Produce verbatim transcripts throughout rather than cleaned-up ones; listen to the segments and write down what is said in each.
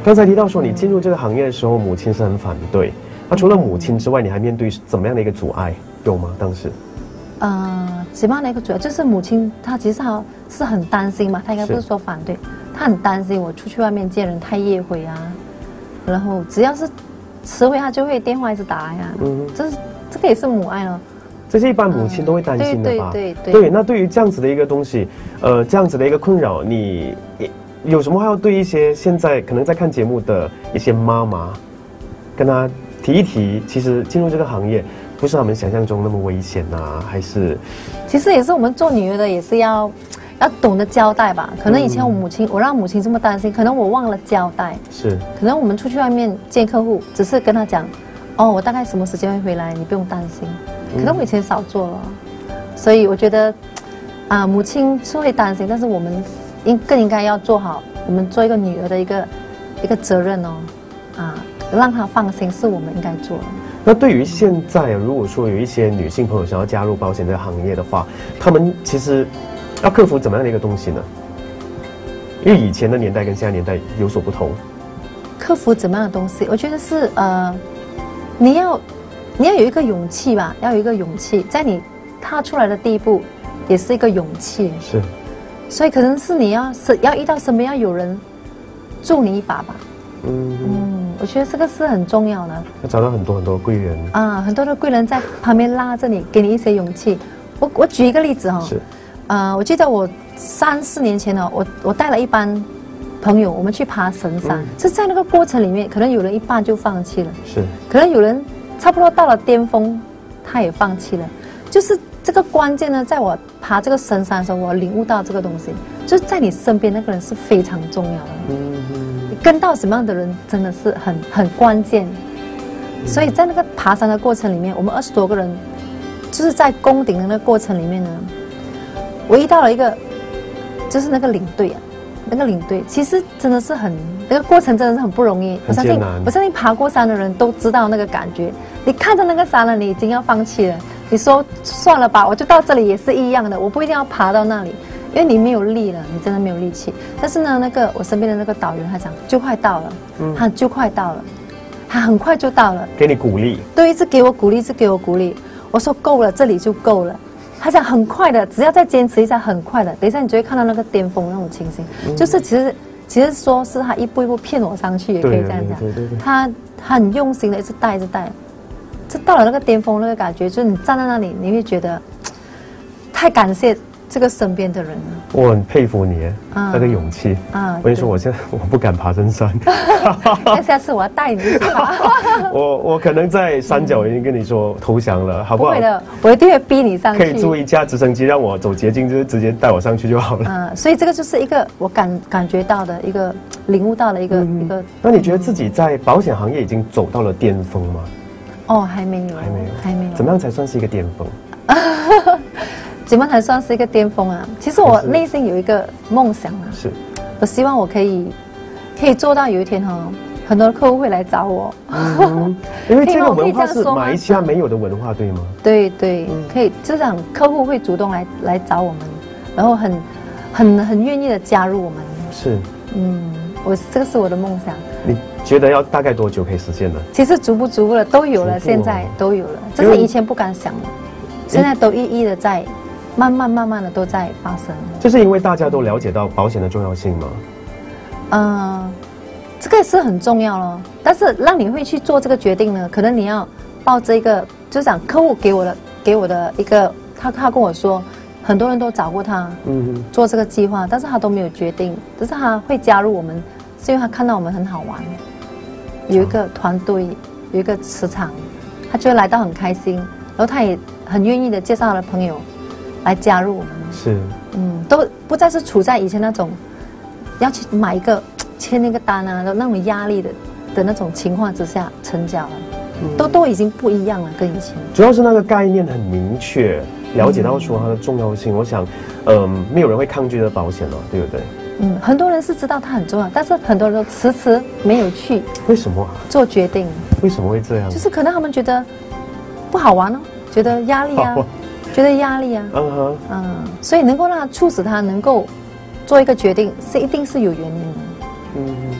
刚才提到说你进入这个行业的时候，母亲是很反对。那除了母亲之外，你还面对怎么样的一个阻碍？有吗？当时？ 呃，怎么样的一个阻碍？就是母亲她其实她是很担心嘛，她应该不是说反对，她很担心我出去外面见人太夜回啊，然后只要是迟回，她就会电话一直打呀。嗯，这是这个也是母爱哦。 这是一般母亲都会担心的吧？ 嗯、对对对, 对, 对。那对于这样子的一个东西，呃，这样子的一个困扰，你有什么话要对一些现在可能在看节目的一些妈妈，跟她提一提？其实进入这个行业不是他们想象中那么危险啊，还是？ 其实也是我们做女儿的，也是要要懂得交代吧。可能以前我母亲，嗯、我让母亲这么担心，可能我忘了交代。是。可能我们出去外面见客户，只是跟他讲，哦，我大概什么时间会回来，你不用担心。可能我以前少做了，所以我觉得，啊、呃，母亲是会担心，但是我们应更应该要做好我们做一个女儿的一个一个责任哦，啊，让她放心是我们应该做的。 那对于现在，如果说有一些女性朋友想要加入保险这个行业的话，她们其实要克服怎么样的一个东西呢？因为以前的年代跟现在年代有所不同。 克服怎么样的东西？我觉得是呃，你要。你要有一个勇气吧，要有一个勇气，在你踏出来的第一步，也是一个勇气。是，所以可能是你要是要遇到身边要有人助你一把吧。嗯嗯，我觉得这个是很重要的。 要找到很多很多贵人啊，很多的贵人在旁边拉着你，给你一些勇气。我我举一个例子哈、哦，是，呃，我记得我三四年前呢，我我带了一班朋友，我们去爬神山，嗯、是在那个过程里面，可能有人一半就放弃了，是，可能有人。差不多到了巅峰，他也放弃了。就是这个关键呢，在我爬这个深山的时候，我领悟到这个东西，就是在你身边那个人是非常重要的。嗯嗯。你跟到什么样的人，真的是很很关键。嗯、所以在那个爬山的过程里面，我们二十多个人，就是在攻顶的那个过程里面呢，我遇到了一个，就是那个领队啊，那个领队其实真的是很。那个过程真的是很不容易，我相信，我相信爬过山的人都知道那个感觉。你看着那个山了，你已经要放弃了。你说算了吧，我就到这里也是一样的，我不一定要爬到那里，因为你没有力了，你真的没有力气。但是呢，那个我身边的那个导游他讲就快到了，嗯，他就快到了，他很快就到了， 给你鼓励， 对，一直给我鼓励，一直给我鼓励。我说够了，这里就够了。他讲很快的，只要再坚持一下，很快的。等一下你就会看到那个巅峰那种情形，嗯、就是其实。其实说是他一步一步骗我上去，也可以这样讲。对对对对，他他很用心的一直带，一直带，就到了那个巅峰那个感觉，就是你站在那里，你会觉得太感谢这个身边的人了。 我很佩服你，啊、那个勇气啊！我跟你说，我现在我不敢爬深山， 那下次我要带你去爬。 我我可能在山脚已经跟你说投降了，好不好？ 不会的，我一定会逼你上去。 可以租一架直升机让我走捷径，就是直接带我上去就好了。 嗯，所以这个就是一个我感感觉到的一个领悟到的一个、嗯、一个。 那你觉得自己在保险行业已经走到了巅峰吗？ 哦，还没有， 还没有， 还没有。 怎么样才算是一个巅峰？ 怎么才算是一个巅峰啊？其实我内心有一个梦想啊，是，我希望我可以可以做到有一天哈、哦，很多客户会来找我， 嗯、因为这个文化是马来西亚没有的文化，对吗？ 对对，嗯、可以，这样客户会主动来来找我们，然后很很很愿意的加入我们。是，嗯，我这个是我的梦想。 你觉得要大概多久可以实现呢？ 其实逐步逐步的都有了，现在都有了，这是以前不敢想的，现在都一一的在。慢慢慢慢的都在发生， 这是因为大家都了解到保险的重要性吗？ 嗯、呃，这个是很重要咯。但是让你会去做这个决定呢，可能你要抱这个，就是讲客户给我的给我的一个，他他跟我说，很多人都找过他，嗯，做这个计划，但是他都没有决定，但是他会加入我们，是因为他看到我们很好玩，有一个团队，有一个磁场，他就会来到很开心，然后他也很愿意的介绍他的朋友。来加入我们是，嗯，都不再是处在以前那种要去买一个签那个单啊的那种压力的的那种情况之下成交了，嗯、都都已经不一样了，跟以前。 主要是那个概念很明确，了解到说它的重要性。嗯、我想，嗯、呃，没有人会抗拒的保险了，对不对？ 嗯，很多人是知道它很重要，但是很多人都迟迟没有去。 为什么啊？做决定？ 为什么会这样？ 就是可能他们觉得不好玩哦，觉得压力啊。觉得压力啊，嗯哼，嗯，所以能够让他促使他能够做一个决定，是一定是有原因的。嗯嗯。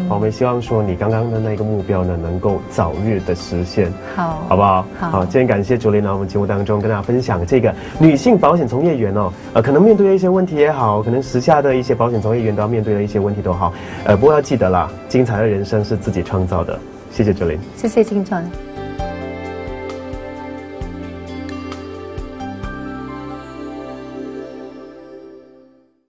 我们希望说你刚刚的那个目标呢，能够早日的实现， 好， 好不好？ 好， 好，今天感谢Jolin呢，我们节目当中跟大家分享这个女性保险从业员哦，呃，可能面对的一些问题也好，可能时下的一些保险从业员都要面对的一些问题都好，呃，不过要记得啦，精彩的人生是自己创造的。谢谢Jolin， 谢谢金川。